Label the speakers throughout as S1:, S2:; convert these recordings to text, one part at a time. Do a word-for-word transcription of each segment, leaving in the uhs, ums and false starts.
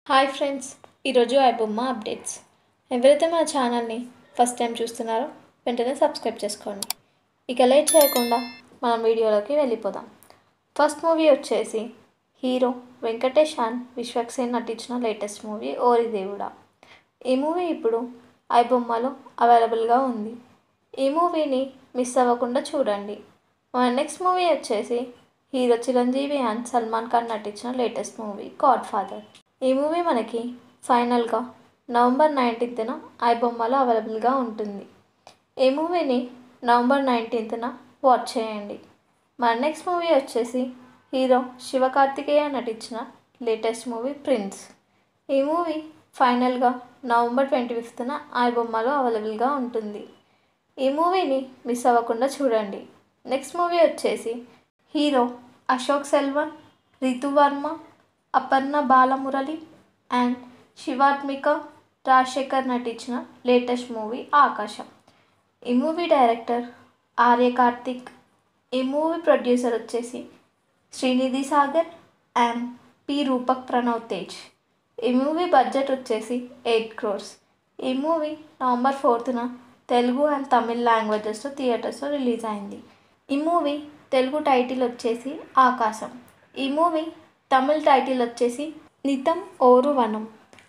S1: Hi friends, ఈరోజు iBomma updates. ఎవరైతే మన ఛానల్ని ఫస్ట్ టైం చూస్తున్నారో వెంటనే సబ్స్క్రైబ్ చేసుకోండి. ఇక లేట్ చేయకుండా మనం వీడియోలోకి వెళ్ళిపోదాం. ఫస్ట్ మూవీ వచ్చేసి హీరో వెంకటేష్ అండ్ విశ్వక్సేన్ నటించిన లేటెస్ట్ మూవీ ఓరి దేవుడా. ఈ మూవీ ఇప్పుడు iBommaలో అవైలబుల్గా ఉంది. ఈ మూవీని మిస్ అవ్వకుండా చూడండి. మన నెక్స్ట్ మూవీ వచ్చేసి హీరో చిరంజీవి అండ్ సల్మాన్ ఖాన్ నటించిన లేటెస్ట్ మూవీ గాడ్ ఫాదర్. ఈ మూవీ మనకి ఫైనల్గా నవంబర్ నైన్టీన్త్న iBommaలో అవైలబుల్గా ఉంటుంది. ఈ మూవీని నవంబర్ నైన్టీన్త్న వాచ్ చేయండి. మన నెక్స్ట్ మూవీ వచ్చేసి హీరో శివకార్తికేయ నటించిన లేటెస్ట్ మూవీ ప్రిన్స్. ఈ మూవీ ఫైనల్గా నవంబర్ ట్వంటీ ఫిఫ్త్న iBommaలో అవైలబుల్గా ఉంటుంది. ఈ మూవీని మిస్ అవ్వకుండా చూడండి. నెక్స్ట్ మూవీ వచ్చేసి హీరో అశోక్ సెల్వన్, రితువర్మ, అపర్ణ బాలమురళి అండ్ శివాత్మిక రాజశేఖర్ నటించిన లేటెస్ట్ మూవీ ఆకాశం. ఈ మూవీ డైరెక్టర్ ఆర్య కార్తిక్. ఈ మూవీ ప్రొడ్యూసర్ వచ్చేసి శ్రీనిధి సాగర్ అండ్ పి రూపక్ ప్రణవ్ తేజ్. ఈ మూవీ బడ్జెట్ వచ్చేసి ఎయిట్ క్రోర్స్. ఈ మూవీ నవంబర్ ఫోర్త్న తెలుగు అండ్ తమిళ్ లాంగ్వేజెస్లో థియేటర్స్లో రిలీజ్ అయింది. ఈ మూవీ తెలుగు టైటిల్ వచ్చేసి ఆకాశం. ఈ మూవీ తమిళ్ టైటిల్ వచ్చేసి నితం ఓరు వనం.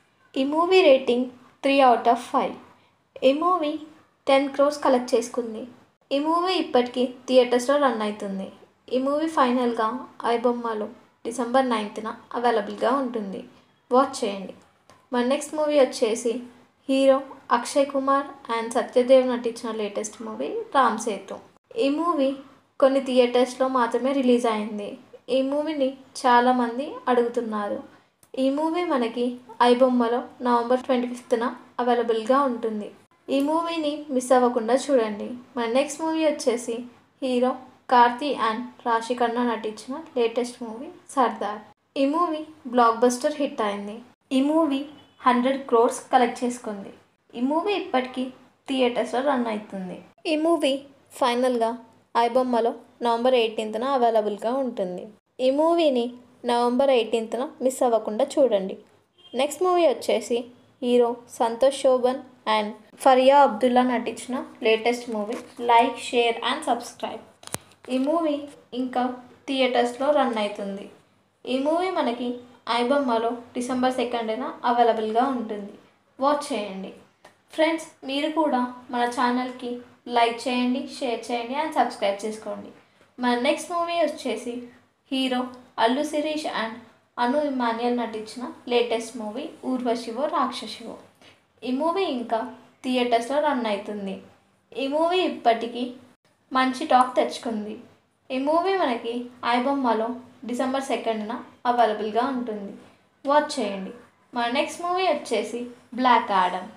S1: ఈ movie rating three out of five. ఈ మూవీ టెన్ క్రోర్స్ కలెక్ట్ చేసుకుంది. ఈ మూవీ ఇప్పటికీ థియేటర్స్లో రన్ అవుతుంది. ఈ మూవీ ఫైనల్గా iBommaలో డిసెంబర్ నైన్త్న అవైలబుల్గా ఉంటుంది. వాచ్ చేయండి. మన నెక్స్ట్ మూవీ వచ్చేసి హీరో అక్షయ్ కుమార్ అండ్ సత్యదేవ్ నటించిన లేటెస్ట్ మూవీ రామ్ సేతు. ఈ మూవీ కొన్ని థియేటర్స్లో మాత్రమే రిలీజ్ అయింది. ఈ మూవీని చాలామంది అడుగుతున్నారు. ఈ మూవీ మనకి iBommaలో నవంబర్ ట్వంటీ ఫిఫ్త్న అవైలబుల్గా ఉంటుంది. ఈ మూవీని మిస్ అవ్వకుండా చూడండి. మన నెక్స్ట్ మూవీ వచ్చేసి హీరో కార్తీ అండ్ రాశి ఖన్నా నటించిన లేటెస్ట్ మూవీ సర్దార్. ఈ మూవీ బ్లాక్ బస్టర్ హిట్ అయింది. ఈ మూవీ హండ్రెడ్ క్రోర్స్ కలెక్ట్ చేసుకుంది. ఈ మూవీ ఇప్పటికీ థియేటర్స్లో రన్ అవుతుంది. ఈ మూవీ ఫైనల్గా iBommaలో నవంబర్ ఎయిటీన్త్న అవైలబుల్గా ఉంటుంది. ఈ మూవీని నవంబర్ ఎయిటీన్త్న మిస్ అవ్వకుండా చూడండి. నెక్స్ట్ మూవీ వచ్చేసి హీరో సంతోష్ శోభన్ అండ్ ఫరియా అబ్దుల్లా నటించిన latest movie like, share and subscribe. ఈ మూవీ ఇంకా థియేటర్స్లో రన్ అవుతుంది. ఈ మూవీ మనకి iBommaలో డిసెంబర్ సెకండ్న అవైలబుల్గా ఉంటుంది. వాచ్ చేయండి. ఫ్రెండ్స్, మీరు కూడా మన ఛానల్కి లైక్ చేయండి, షేర్ చేయండి అండ్ సబ్స్క్రైబ్ చేసుకోండి. మన నెక్స్ట్ మూవీ వచ్చేసి హీరో అల్లు శిరీష్ అండ్ అను ఇమాన్యుయల్ నటించిన లేటెస్ట్ మూవీ ఊర్వశివో రాక్షసివో. ఈ మూవీ ఇంకా థియేటర్స్లో రన్ అవుతుంది. ఈ మూవీ ఇప్పటికీ మంచి టాక్ తెచ్చుకుంది. ఈ మూవీ మనకి iBommaలో డిసెంబర్ సెకండ్న అవైలబుల్గా ఉంటుంది. వాచ్ చేయండి. మన నెక్స్ట్ మూవీ వచ్చేసి బ్లాక్ ఆడమ్.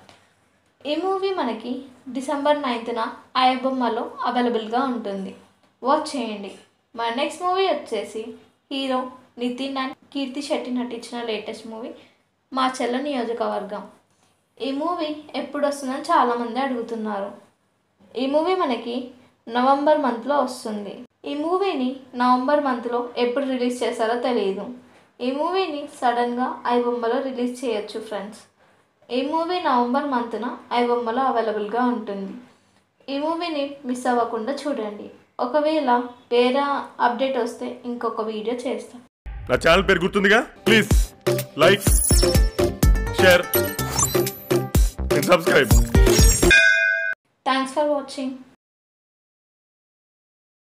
S1: ఈ మూవీ మనకి డిసెంబర్ నైన్త్న iBommaలో అవైలబుల్గా ఉంటుంది. వాచ్ చేయండి. మన నెక్స్ట్ మూవీ వచ్చేసి హీరో నితిన్ అండ్ కీర్తి శెట్టి నటించిన లేటెస్ట్ మూవీ మా చెల్ల నియోజకవర్గం. ఈ మూవీ ఎప్పుడు వస్తుందని చాలామంది అడుగుతున్నారు. ఈ మూవీ మనకి నవంబర్ మంత్లో వస్తుంది. ఈ మూవీని నవంబర్ మంత్లో ఎప్పుడు రిలీజ్ చేస్తారో తెలియదు. ఈ మూవీని సడన్గా iBommaలో రిలీజ్ చేయొచ్చు ఫ్రెండ్స్. ఈ మూవీ నవంబర్ మంత్న iBommaలో అవైలబుల్గా ఉంటుంది. ఈ మూవీని మిస్ అవ్వకుండా చూడండి. ఒకవేళ వేరే అప్డేట్ వస్తే ఇంకొక వీడియో చేస్తాం.
S2: నా ఛానల్ పేరు గుర్తుందిగా, please like, share and subscribe.
S1: Thanks for watching.